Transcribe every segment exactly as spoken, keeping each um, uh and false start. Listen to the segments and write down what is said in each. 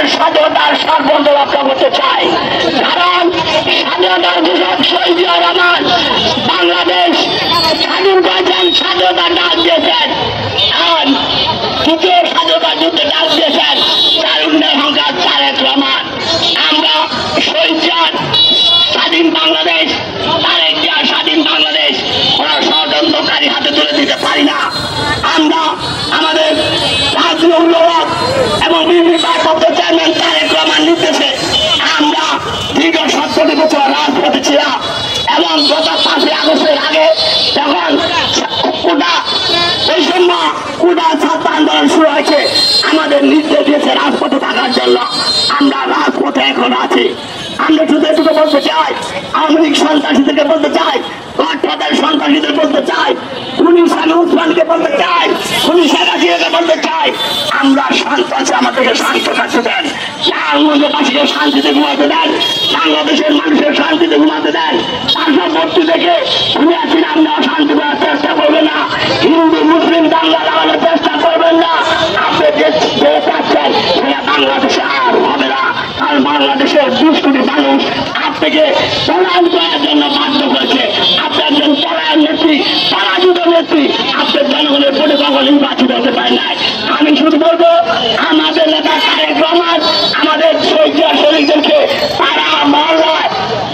স্বাধীনতার সার্বভৌমত্ব রক্ষা করতে চাই। কারণ স্বাধীনতার ঘোষক শহীদ জিয়াউর রহমান বাংলাদেশ স্বাধীন করেছেন, স্বাধীনতার ডাক দিয়েছেন, আর তৃতীয় স্বাধীনতার যুদ্ধে ডাক দিয়েছেন তারুণ্যের অহংকার তারেক রহমান। আমরা শহীদ জিয়ার স্বাধীন বাংলাদেশ, তারেক জিয়ার স্বাধীন বাংলাদেশ কোন ষড়যন্ত্রকারী হাতে তুলে দিতে পারি না। আমরা আমাদের রাজনীতি অভিভাবক এবং বিএনপি ভারপ্রাপ্ত চেয়ারম্যান তারেক রহমান নির্দেশে আমরা দীর্ঘ সত্তর বছর রাজপথে ছিলাম এবং গত পাঁচই আগস্টের আগে যখন কোটা বৈষম্য কোটা ছাত্র আন্দোলন শুরু হয়েছে আমাদের নির্দেশ দিয়েছে রাজপথে থাকার জন্য। আমরা রাজপথে এখন আছি। আমরা শুধু এটুকু বলতে চাই, আওয়ামী লীগ সন্ত্রাসীদেরকে বলতে চাই, গডফাদার সন্ত্রাসীদের বলতে চাই, খুনি সানি উসমানকে বলতে চাই, খুনি শেখ হাসিনাকে বলতে চাই, আমরা শান্ত আছি, আমাদেরকে শান্ত থাকতে দেন। বাংলাদেশবাসীকে শান্তিতে ঘুমাতে দেন, বাংলাদেশের মানুষের শান্তিতে ঘুমাতে দেন। পার্শ্ববর্তী থেকে খুনি আছেন, আমরা অশান্তি করার চেষ্টা করবেন না, হিন্দু মুসলিম দাঙ্গা লাগানোর চেষ্টা করবেন না। আপনি যে চাচ্ছেন সেটা বাংলাদেশে আর হবে না। কারণ বাংলাদেশের বিশ কোটি মানুষ আপনাকে পলায়ন করার জন্য বাধ্য করেছে। আপনি একজন পলায়ন নেত্রী, পরাজিত নেত্রী, আপনার জনগণের ভোটে কখনো নির্বাচিত হতে পারে নাই। আমি শুধু বলবো আমাদের নেতা তারেক রহমান আমাদের শহীদ জিয়া শহীদদেরকে তারা মহল্লায়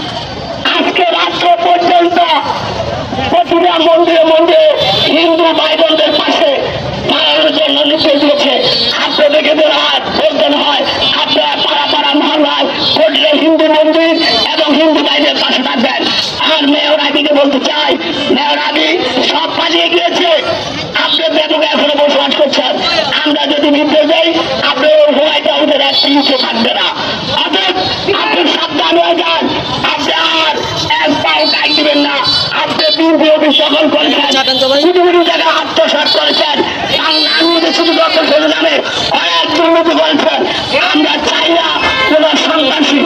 আজকে রাত্র পর্যন্ত প্রতিটা মন্দিরে মন্দিরে হিন্দু ভাই বোনদের পাশে দাঁড়ানোর জন্য নির্দেশ দিয়েছে। আপনাদেরকে হাত বলতে হয়, আপনারা পাড়া পাড়া মহল্লায় প্রতিটা হিন্দু মন্দির এবং হিন্দু ভাইদের পাশে থাকবেন। আর মেয়র আবিকে বলতে চাই, মেয়র আবি সব পালিয়ে গিয়েছে, আপনার ব্যাপকে এখনো বসবাস করছেন। আমরা যদি নির্দেশ দেই আপনি হোয়াইট হাউসের একটা মুখে থাকবে না। অতএব আপনি সাবধান হয়ে যান, আপনি আর এক পাও গাই দিবেন না। আপনি বিএনপি অফিস দখল করেছেন, কিছু কিছু জায়গায় আত্মসাৎ করেছেন, আমি শুধু দখল করে জানে অনেক দুর্নীতি করেছেন। আমরা চাই না কোন সন্ত্রাসী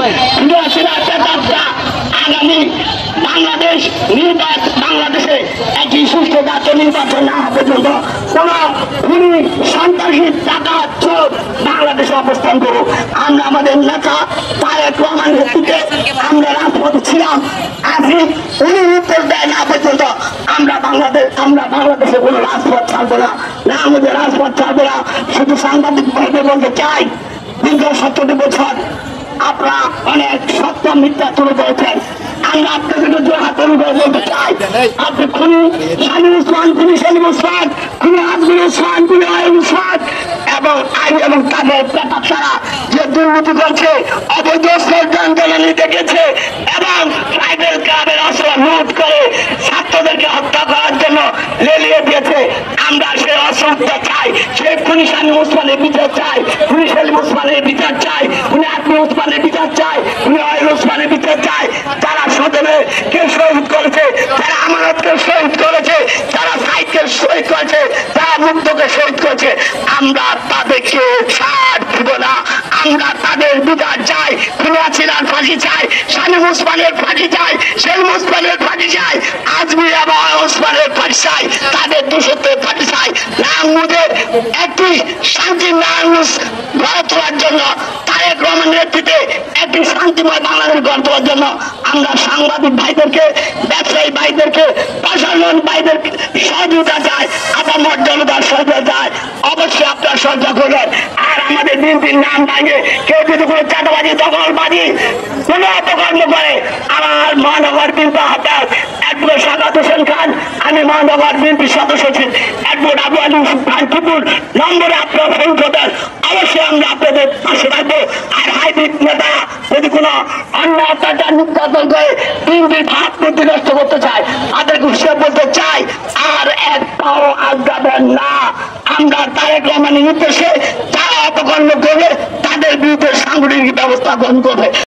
আগামী বাংলাদেশ নির্বাচন বাংলাদেশে একটি সুস্থ জাতীয় নির্বাচন না হওয়া পর্যন্ত কোন খুনি সন্ত্রাসী টাকা চোর বাংলাদেশে অবস্থান করুক। আমরা আমাদের নেতা তারেক রহমান নেতৃত্বে আমরা রাজপথে ছিলাম, আছি, উনি নির্দেশ দেয় না পর্যন্ত আমরা বাংলাদেশ আমরা বাংলাদেশে কোনো রাজপথ ছাড়বো না, না আমাদের রাজপথ ছাড়বো না। শুধু সাংবাদিক ভাইদের বলতে চাই, দীর্ঘ সত্তরটি বছর আপনারা অনেক সত্য মিথ্যা তুলে ধরেছেন। আমরা আপনাদের দু হাত অনুভব বলতে চাই, আপনি খুনি শামীম ওসমান, খুনি সেলিম ওসমান, খুনি আজমির ওসমান, খুনি আইন ওসমান এবং আইন এবং তাদের প্রতাপ ছাড়া যে দুর্নীতি করছে, অবৈধ আন্দোলনে দেখেছে এবং ট্রাইবেল ক্লাবের অস্ত্র লুট করে ছাত্রদেরকে হত্যা করার জন্য লেলিয়ে দিয়েছে। আমরা সেই অস্ত্র চাই, সেই খুনি শামীম ওসমানের বিচার চাই, খুনি সেলিম ওসমানের বিচার চাই, খুনি আজমির ওসমানের বিচার চাই, খুনি আইন ওসমানের বিচার চাই। যারা সদনে কে শহীদ করেছে, যারা আমানতকে শহীদ করেছে, যারা সাইদকে শহীদ করেছে, যারা মুক্তকে শহীদ করেছে, আমরা তাদেরকে ছাড় দিব না। আমরা তাদের বিচার চাই, খুনি হাসিনার ফাঁসি চাই, শামীম ওসমানের ফাঁসি চাই, সেলিম ওসমানের ফাঁসি চাই, আজমির এবং ওসমানের ফাঁসি চাই, তাদের দুশোতে ফাঁসি চাই। নাঙ্গুদের একটি শান্তির নাঙ্গুস গড়ে তোলার জন্য, তারেক রহমানের নেতৃত্বে একটি শান্তিময় বাংলাদেশ গড়ে তোলার জন্য আমরা সাংবাদিক ভাইদেরকে, ব্যবসায়ী ভাইদেরকে, প্রশাসন ভাইদের সহযোগিতা চাই, আপামর জনতার সহযোগিতা চাই। অবশ্যই আপনারা সহযোগিতা করবেন। আর আমাদের বিএনপির নাম ভাঙে কেউ যদি কোনো চাঁদাবাজি দখলবাজি কোনো অপকর্ম করে, আমার মহানগর বিএনপি আহ্বায়ক অ্যাডভোকেট সাদাত হোসেন খান, আমি মহানগর বিএনপির সদস্য ছিলেন অ্যাডভোকেট আবু আলী খান টিপুর নম্বরে আপনারা ফোন করবেন। অবশ্যই আমরা আপনাদের পাশে থাকবো। আর হাইব্রিড নেতা যদি কোনো অন্য অত্যাচার নির্যাতন করে বিএনপির ভাত ক্ষতিগ্রস্ত করতে চায়, তাদেরকে হিসেব বলতে চাই আর এক পাও আগাবেন না। আমরা তারেক রহমানের নির্দেশে যারা অপকর্ম করবে তাদের বিরুদ্ধে সাংগঠনিক ব্যবস্থা গ্রহণ করবে।